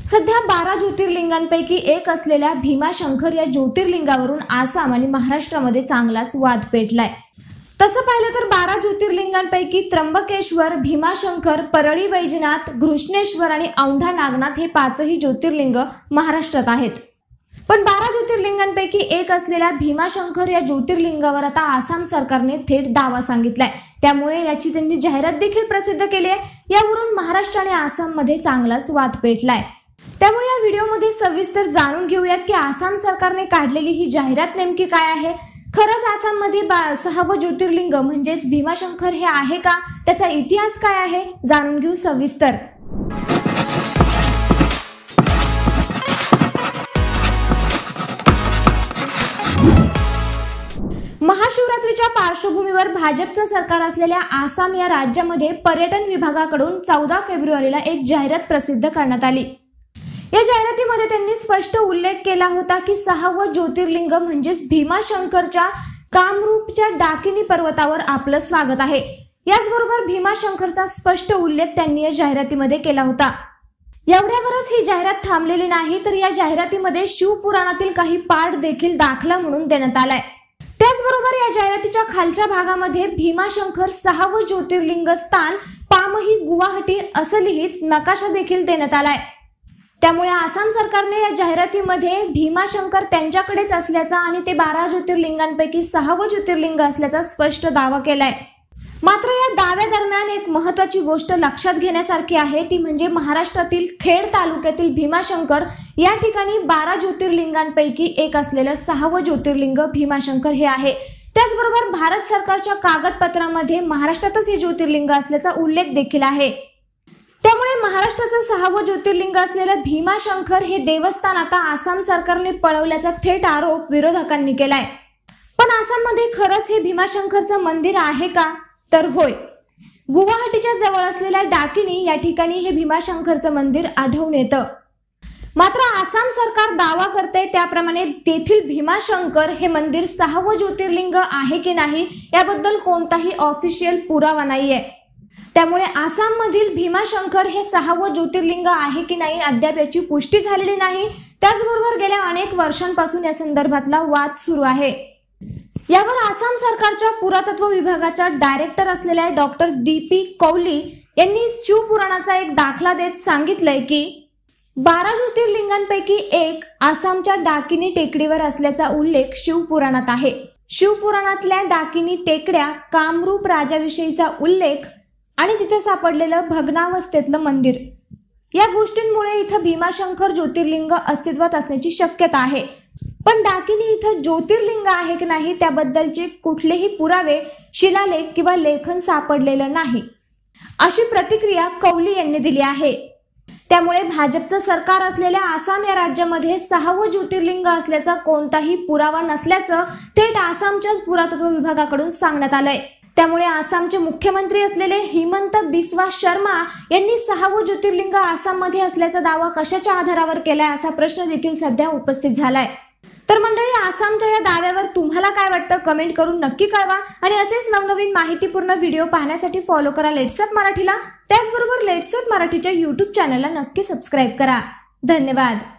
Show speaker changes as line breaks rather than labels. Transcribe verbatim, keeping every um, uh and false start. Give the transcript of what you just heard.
सध्या बारा ज्योतिर्लिंगांपैकी एक असलेल्या भीमाशंकर या ज्योतिर्लिंगावरून आसाम आणि महाराष्ट्रामध्ये चांगलाच वाद पेटलाय। तसं पाहिलं तर बारा ज्योतिर्लिंगांपैकी त्र्यंबकेश्वर, भीमाशंकर, परळी वैजनाथ, घृष्णेश्वर आणि औंढा नागनाथ हे पाचही ज्योतिर्लिंग महाराष्ट्रात आहेत। पण बारा ज्योतिर्लिंगांपैकी एक असलेल्या भीमाशंकर या ज्योतिर्लिंगावर आता आसाम सरकारने थेट दावा सांगितलाय। त्यामुळे याची त्यांनी जाहिरात देखील प्रसिद्ध केली आहे। यावरून महाराष्ट्र आणि आसाम मध्ये चांगलाच वाद पेटलाय। त्यामुळे या व्हिडिओमध्ये सविस्तर जाणून घेऊयात की आसाम सरकारने काढलेली ही जाहिरात नेमकी काय आहे। खरंच आसाममध्ये सहावं ज्योतिर्लिंग म्हणजेच भीमाशंकर हे आहे का, त्याचा इतिहास काय आहे, जाणून घेऊ सविस्तर। महाशिवरात्रीच्या पार्श्वभूमीवर भाजपचं सरकार असलेल्या आसाम या राज्यामध्ये पर्यटन विभागाकडून चौदा फेब्रुवारीला एक जाहिरात प्रसिद्ध करण्यात आली। या जाहिरातीमध्ये त्यांनी स्पष्ट उल्लेख केला होता की सहावं ज्योतिर्लिंग म्हणजेच भीमाशंकरच्या कामरूपच्या डाकिनी पर्वतावर आपलं स्वागत आहे। याचबरोबर भीमाशंकरचा स्पष्ट उल्लेख त्यांनी या जाहिरातीमध्ये केला होता। एवढ्यावरच ही जाहिरात थांबलेली नाही, तर या जाहिरातीमध्ये शिवपुराणातील काही पाठ देखील दाखला म्हणून देण्यात आलाय। त्याचबरोबर या जाहिरातीच्या खालच्या भागामध्ये भीमाशंकर सहावं ज्योतिर्लिंग स्थान पामही गुवाहाटी असं लिहित नकाशा देखील देण्यात आलाय। त्यामुळे आसाम सरकारने या जाहिरातीमध्ये भीमाशंकर त्यांच्याकडेच असल्याचा आणि ते बारा ज्योतिर्लिंगांपैकी सहावं ज्योतिर्लिंग असल्याचा स्पष्ट दावा केलाय। मात्र या दाव्यादरम्यान एक महत्त्वाची गोष्ट लक्षात घेण्यासारखी आहे, ती म्हणजे महाराष्ट्रातील खेड तालुक्यातील भीमाशंकर या ठिकाणी बारा ज्योतिर्लिंगांपैकी एक असलेलं सहावं ज्योतिर्लिंग भीमाशंकर हे आहे। त्याचबरोबर भारत सरकारच्या कागदपत्रामध्ये महाराष्ट्रातच हे ज्योतिर्लिंग असल्याचा उल्लेख देखील आहे। त्यामुळे महाराष्ट्राचं सहावं ज्योतिर्लिंग असलेलं भीमाशंकर हे देवस्थान आता आसाम सरकारने पळवल्याचा थेट आरोप विरोधकांनी केलाय। पण आसाममध्ये खरंच हे भीमाशंकरचं मंदिर आहे का, तर होय, गुवाहाटीच्या जवळ असलेल्या डाकिनी या ठिकाणी हे भीमाशंकरचं मंदिर आढळून येतं। मात्र आसाम सरकार दावा करते त्याप्रमाणे तेथील भीमाशंकर हे मंदिर सहावं ज्योतिर्लिंग आहे की नाही याबद्दल कोणताही ऑफिशियल पुरावा नाहीये। त्यामुळे आसाम मधील भीमाशंकर हे सहावं ज्योतिर्लिंग आहे की नाही अद्याप याची पुष्टी झालेली नाही। त्याचबरोबर गेल्या अनेक वर्षांपासून या संदर्भातला वाद सुरू आहे। यावर आसाम सरकारच्या पुरातत्व विभागाच्या डायरेक्टर असलेल्या डॉक्टर दीपी कौली यांनी शिवपुराणाचा एक दाखला देत सांगितलंय की बारा ज्योतिर्लिंगांपैकी एक आसामच्या डाकिनी टेकडीवर असल्याचा उल्लेख शिवपुराणात आहे। शिवपुराणातल्या डाकिनी टेकड्या, कामरूप राजाविषयीचा उल्लेख आणि तिथे सापडलेलं भग्नावस्थेतलं मंदिर या गोष्टींमुळे इथं भीमाशंकर ज्योतिर्लिंग अस्तित्वात असण्याची शक्यता आहे। पण डाकिनी इथं ज्योतिर्लिंग आहे की नाही त्याबद्दलचे कुठलेही पुरावे, शिलालेख किंवा लेखन सापडलेलं नाही, अशी प्रतिक्रिया कौली यांनी दिली आहे। त्यामुळे भाजपचं सरकार असलेल्या आसाम या राज्यामध्ये सहावं ज्योतिर्लिंग असल्याचा कोणताही पुरावा नसल्याचं थेट आसामच्याच पुरातत्व विभागाकडून सांगण्यात आलंय। त्यामुळे आसामचे मुख्यमंत्री असलेले हिमंत बिस्वा शर्मा यांनी सहावं ज्योतिर्लिंग आसाममध्ये असल्याचा दावा कशाच्या आधारावर केलाय असा प्रश्न देखील सध्या उपस्थित झालाय। तर मंडळी, आसामच्या या दाव्यावर तुम्हाला काय वाटतं कमेंट करून नक्की कळवा आणि असेच नवनवीन माहितीपूर्ण व्हिडिओ पाहण्यासाठी फॉलो करा लेट्सअप मराठीला। त्याचबरोबर लेट्सअप मराठीच्या यूट्यूब चॅनलला नक्की सबस्क्राईब करा। धन्यवाद।